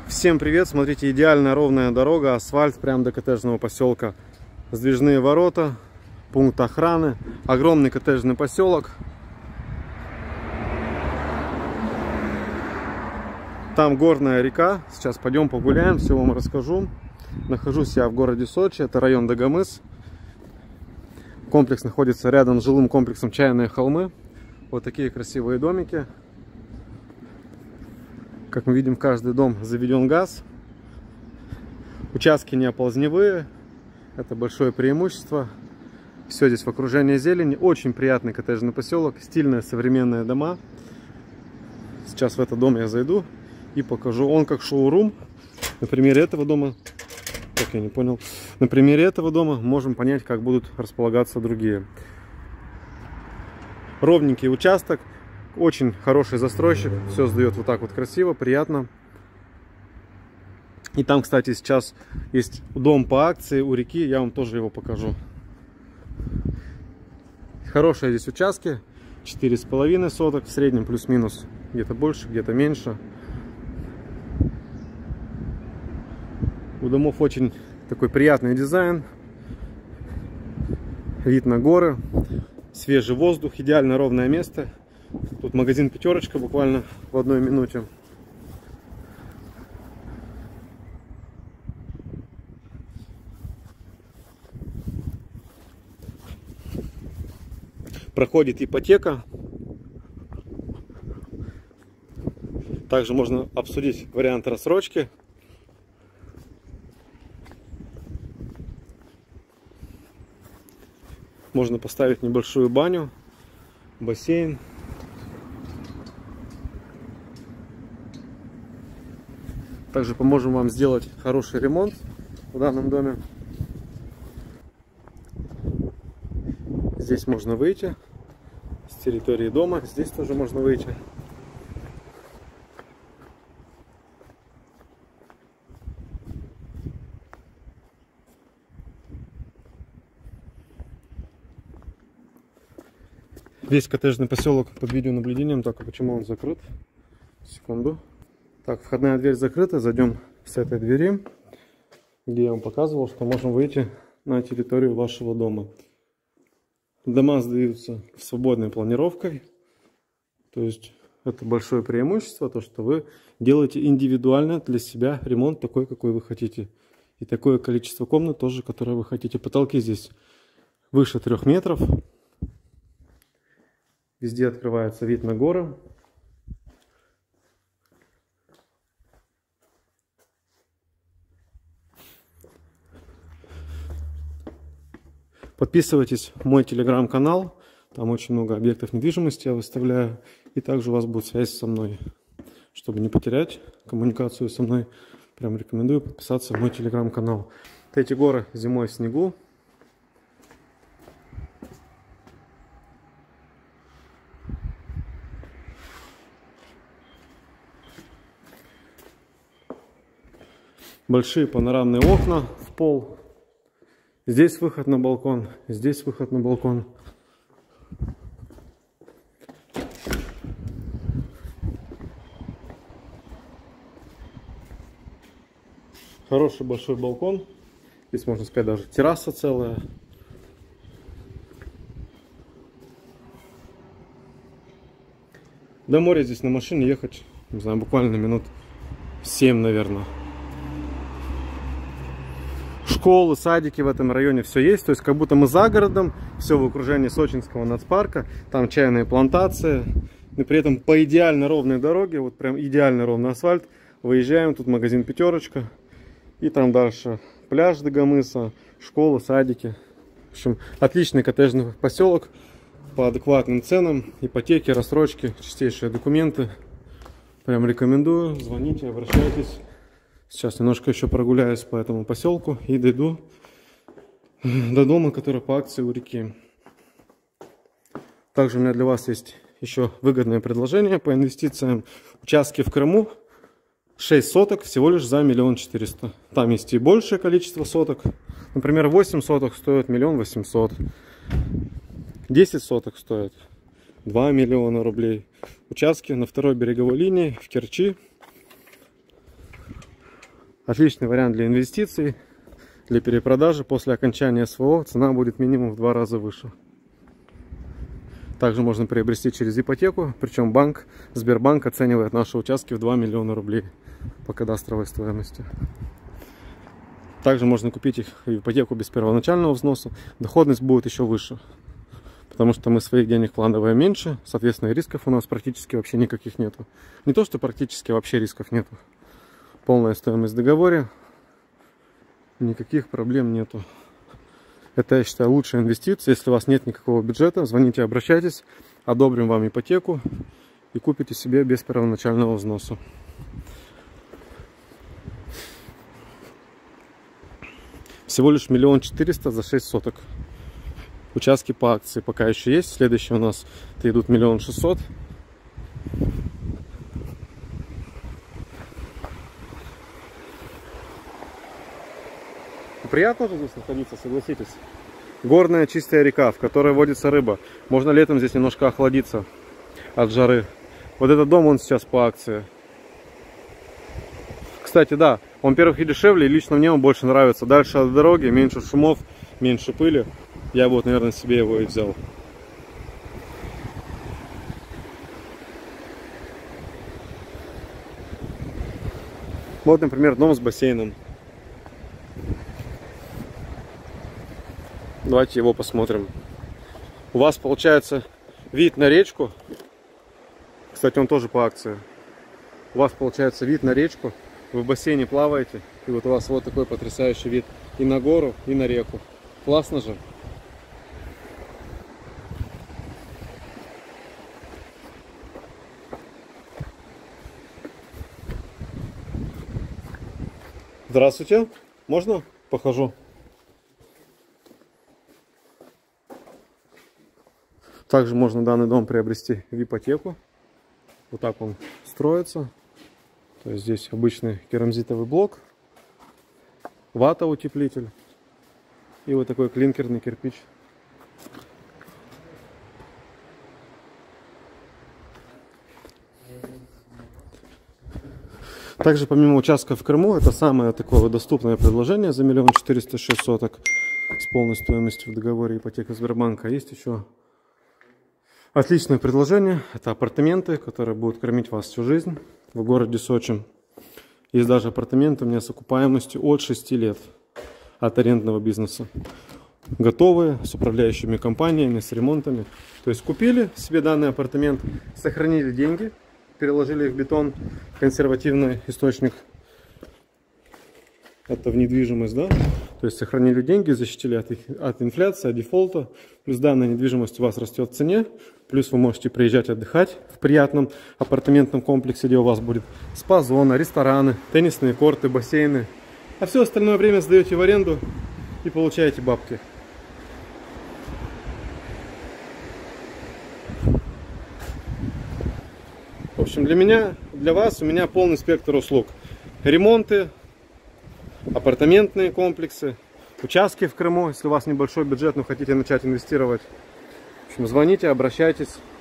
Всем привет! Смотрите, идеальная ровная дорога, асфальт прямо до коттеджного поселка. Сдвижные ворота, пункт охраны, огромный коттеджный поселок. Там горная река. Сейчас пойдем погуляем, все вам расскажу. Нахожусь я в городе Сочи, это район Дагомыс. Комплекс находится рядом с жилым комплексом Чайные холмы. Вот такие красивые домики. Как мы видим, каждый дом заведен газ. Участки не оползневые. Это большое преимущество. Все здесь в окружении зелени. Очень приятный коттеджный поселок. Стильные современные дома. Сейчас в этот дом я зайду и покажу. Он как шоурум. На примере этого дома... Так, я не понял. На примере этого дома можем понять, как будут располагаться другие. Ровненький участок. Очень хороший застройщик, все сдает вот так вот красиво, приятно. И там, кстати, сейчас есть дом по акции у реки, я вам тоже его покажу. Хорошие здесь участки, 4,5 соток, в среднем плюс-минус, где-то больше, где-то меньше. У домов очень такой приятный дизайн, вид на горы, свежий воздух, идеально ровное место. Тут магазин «Пятерочка» буквально в 1 минуте. Проходит ипотека. Также можно обсудить вариант рассрочки. Можно поставить небольшую баню, бассейн. Также поможем вам сделать хороший ремонт в данном доме. Здесь можно выйти с территории дома. Здесь тоже можно выйти. Весь коттеджный поселок под видеонаблюдением. Так, а почему он закрыт? Секунду. Так, входная дверь закрыта. Зайдем с этой двери, где я вам показывал, что можем выйти на территорию вашего дома. Дома сдаются свободной планировкой. То есть это большое преимущество, то что вы делаете индивидуально для себя ремонт такой, какой вы хотите. И такое количество комнат тоже, которое вы хотите. Потолки здесь выше 3 метров. Везде открывается вид на горы. Подписывайтесь в мой телеграм-канал, там очень много объектов недвижимости я выставляю, и также у вас будет связь со мной. Чтобы не потерять коммуникацию со мной, прям рекомендую подписаться в мой телеграм-канал. Вот эти горы зимой в снегу. Большие панорамные окна в пол. Здесь выход на балкон, здесь выход на балкон. Хороший большой балкон. Здесь, можно сказать, даже терраса целая. До моря здесь на машине ехать, не знаю, буквально минут 7, наверное. Школы, садики в этом районе, все есть. То есть как будто мы за городом, все в окружении Сочинского нацпарка. Там чайные плантации. И при этом по идеально ровной дороге, вот прям идеально ровный асфальт, выезжаем. Тут магазин «Пятерочка». И там дальше пляж Дагомыса, школы, садики. В общем, отличный коттеджный поселок по адекватным ценам. Ипотеки, рассрочки, чистейшие документы. Прям рекомендую. Звоните, обращайтесь. Сейчас немножко еще прогуляюсь по этому поселку и дойду до дома, который по акции у реки. Также у меня для вас есть еще выгодное предложение по инвестициям. Участки в Крыму 6 соток всего лишь за 1 400 000. Там есть и большее количество соток. Например, 8 соток стоит 1 800 000. 10 соток стоит 2 миллиона рублей. Участки на второй береговой линии в Керчи Отличный вариант для инвестиций, для перепродажи. После окончания СВО цена будет минимум в 2 раза выше. Также можно приобрести через ипотеку, причем банк, Сбербанк оценивает наши участки в 2 миллиона рублей по кадастровой стоимости. Также можно купить их в ипотеку без первоначального взноса. Доходность будет еще выше, потому что мы своих денег вкладываем меньше, соответственно, и рисков у нас практически вообще никаких нету. Не то, что практически вообще рисков нету. Полная стоимость в договоре, никаких проблем нету. Это, я считаю, лучшая инвестиция. Если у вас нет никакого бюджета, звоните, обращайтесь, одобрим вам ипотеку и купите себе без первоначального взноса. Всего лишь 1 400 000 за 6 соток. Участки по акции пока еще есть. Следующие у нас идут 1 600 000. Приятно же здесь находиться, согласитесь. Горная чистая река, в которой водится рыба. Можно летом здесь немножко охладиться от жары. Вот этот дом, он сейчас по акции. Кстати, да, он, во-первых, и дешевле, и лично мне он больше нравится. Дальше от дороги, меньше шумов, меньше пыли. Я бы, вот, наверное, себе его и взял. Вот, например, дом с бассейном. Давайте его посмотрим. У вас получается вид на речку. Кстати, он тоже по акции. У вас получается вид на речку. Вы в бассейне плаваете. И вот у вас вот такой потрясающий вид и на гору, и на реку. Классно же. Здравствуйте. Можно похожу? Также можно данный дом приобрести в ипотеку. Вот так он строится. То есть здесь обычный керамзитовый блок, вата-утеплитель и вот такой клинкерный кирпич. Также помимо участка в Крыму, это самое такое доступное предложение за 1 406 000 соток с полной стоимостью в договоре ипотека Сбербанка. Есть еще отличное предложение. Это апартаменты, которые будут кормить вас всю жизнь в городе Сочи. Есть даже апартаменты у меня с окупаемостью от 6 лет от арендного бизнеса. Готовые, с управляющими компаниями, с ремонтами. То есть купили себе данный апартамент, сохранили деньги, переложили их в бетон, консервативный источник. Это в недвижимость, да? То есть сохранили деньги, защитили от инфляции, от дефолта. Плюс данная недвижимость у вас растет в цене. Плюс вы можете приезжать отдыхать в приятном апартаментном комплексе, где у вас будет спа-зона, рестораны, теннисные корты, бассейны. А все остальное время сдаете в аренду и получаете бабки. В общем, для меня, для вас, у меня полный спектр услуг. Ремонты, апартаментные комплексы, участки в Крыму, если у вас небольшой бюджет, но хотите начать инвестировать. В общем, звоните, обращайтесь.